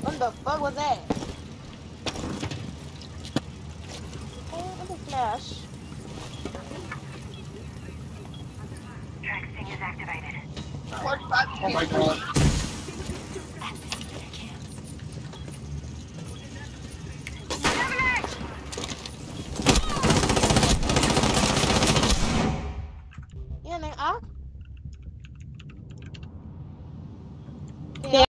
What the fuck was that? Oh, what the flash? Track sting is activated. 45 Oh my god.